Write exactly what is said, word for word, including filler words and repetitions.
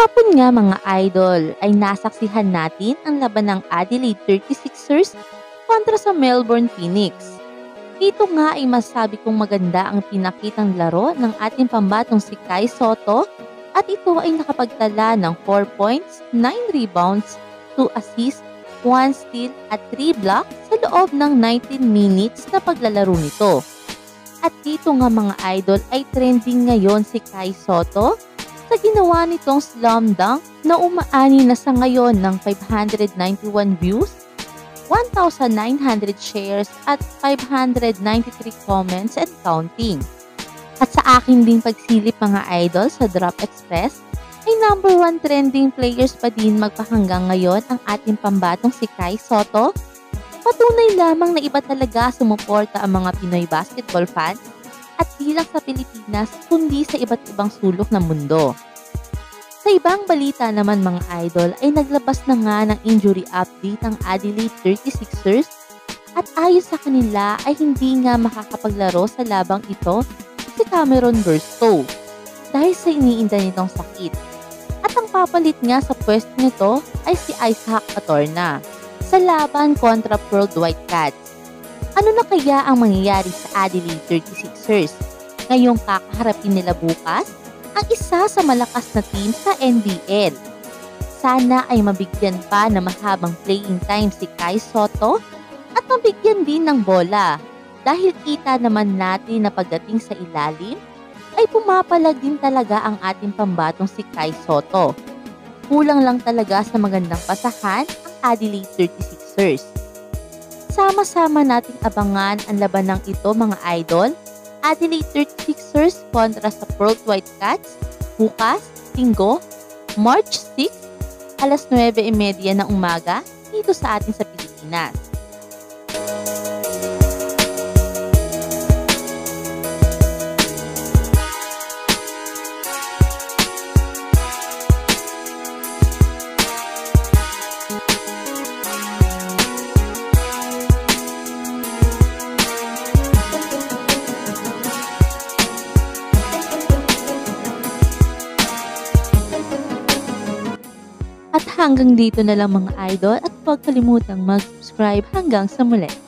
Kahapon nga mga idol ay nasaksihan natin ang laban ng Adelaide thirty-sixers kontra sa Melbourne Phoenix. Dito nga ay masabi kong maganda ang pinakitang laro ng ating pambatong si Kai Sotto at ito ay nakapagtala ng four points, nine rebounds, two assists, one steal at three blocks sa loob ng nineteen minutes na paglalaro nito. At dito nga mga idol ay trending ngayon si Kai Sotto sa ginawa nitong slam dunk na umaani na sa ngayon ng five hundred ninety-one views, one thousand nine hundred shares at five hundred ninety-three comments and counting. At sa akin ding pagsilip mga idol sa Drop Express ay number one trending players pa din magpahanggang ngayon ang ating pambatong si Kai Sotto. Patunay lamang na iba talaga sumuporta ang mga Pinoy basketball fans at di lang sa Pilipinas kundi sa iba't ibang sulok ng mundo. Sa ibang balita naman mga idol ay naglabas na nga ng injury update ang Adelaide thirty-sixers at ayon sa kanila ay hindi nga makakapaglaro sa labang ito si Cameron Burstow dahil sa iniinda nitong sakit. At ang papalit nga sa pwesto nito ay si Isaac Atorna sa laban kontra Pearl Whitecaps. Ano na kaya ang mangyayari sa Adelaide thirty-sixers ngayong kakaharapin nila bukas ang isa sa malakas na team sa N B L? Sana ay mabigyan pa na mahabang playing time si Kai Sotto at mabigyan din ng bola dahil kita naman natin na pagdating sa ilalim ay pumapalag din talaga ang ating pambatong si Kai Sotto. Kulang lang talaga sa magandang pasahan ang Adelaide thirty-sixers. Sama-sama nating abangan ang labanang ito mga idol. Adelaide thirty-sixers kontra sa Pearl Whitecaps bukas, Linggo, March sixth, alas nuwebe y media ng umaga dito sa atin sa Pilipinas. At hanggang dito na lang mga idol at huwag kalimutang mag-subscribe hanggang sa muli.